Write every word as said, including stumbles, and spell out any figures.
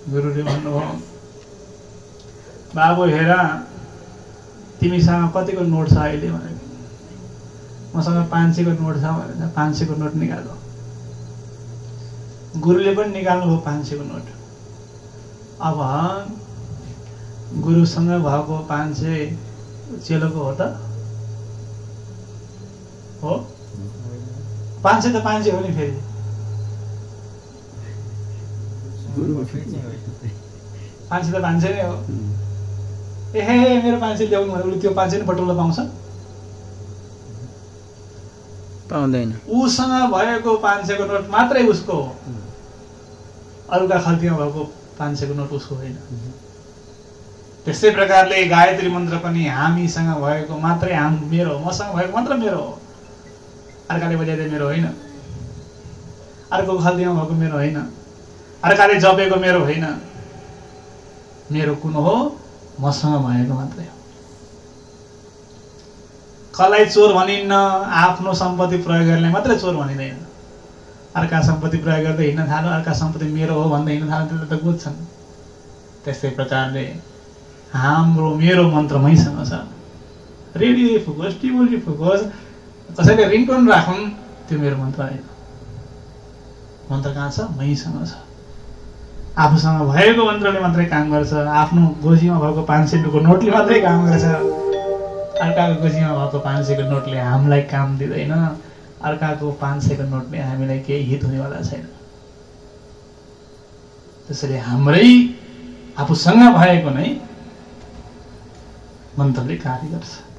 गुरुले भन्नुभयो बाबु हेर तिमीसँग कतिको नोट छ अहिले भने मसँग पाँच सयको नोट छ भने पाँच सयको नोट निकाल्नु गुरुले पनि निकाल्नुभयो पाँच सयको नोट अब गुरुसँग भएको पाँच सय चेलोको हो त हो पाँच सय त पाँच सय हो नि फेरि पाँच सय त पाँच सय नै हो ए मेरो पाँच सय ल्याउनु भने उसले त्यो पाँच सय नै बटुल्न पाउँछ पाउँदैन उसँग भएको पाँच सयको नोट मात्रै उसको हो अरूका खल्तीमा भएको पाँच सयको नोट उसको होइन त्यस्तै प्रकारले गायत्री मन्त्र पनि हामीसँग भएको मात्रै हाम मेरो हो मसँग भएको मात्र मेरो हो अर्काले बजाइदिए मेरो होइन अर्को खल्तीमा भएको मेरो होइन अर्काले जपेको मेरो होइन मेरो कुन हो मसँग भएको मात्रै हो कसलाई चोर भनिन्न आफ्नो सम्पत्ति प्रयोग गर्ने मात्रै चोर भनिँदैन अर्का सम्पत्ति प्रयोग गर्दै हिँड्न थाल्यो अर्का सम्पत्ति मेरो हो भन्दै हिँड्न थाल्यो त्यसले त बुझ्छन् त्यस्तै प्रकारले हाम्रो मेरो मन्त्र मैसँग छ रेडियो फुकोस् टिभी फुकोस् कसैले रिङटोन राखुन् त्यो मेरो मन्त्र होइन मन्त्र कहाँ छ मैसँग छ आफूसँग भएको मन्त्रले मात्रै काम गर्छ आफ्नो गोजीमा भएको पाँच सय रुपियाँको नोटले मात्रै काम गर्छ अर्काको गोजीमा भएको पाँच सयको नोटले हामीलाई काम दिँदैन अर्काको पाँच सयको नोटले हामीलाई केही हित हुनेवाला छैन त्यसैले हाम्रै आफूसँग भएको नै मन्त्रले कार्य गर्छ